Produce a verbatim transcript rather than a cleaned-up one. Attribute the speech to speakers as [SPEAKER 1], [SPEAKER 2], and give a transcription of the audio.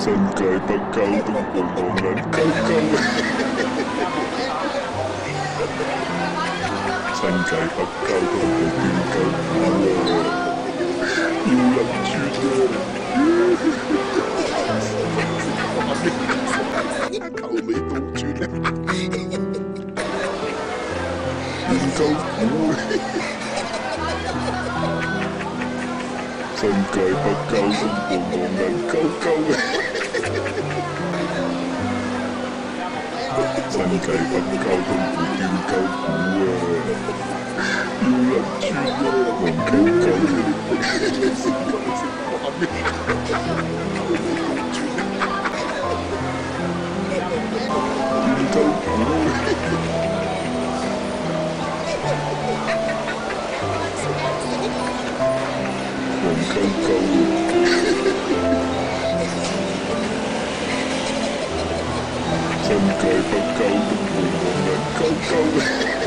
[SPEAKER 1] Sangkai bakal pembohongan kau-kau. Sangkai bakal pembohongan kau-kau. Ulang juga. Kau betul juga. Kau Sangkai bakal pembohongan kau-kau. Sangkai bakal pembohongan kau-kau. Ulang juga. Kau-kau. Sangkai bakal pembohongan kau-kau.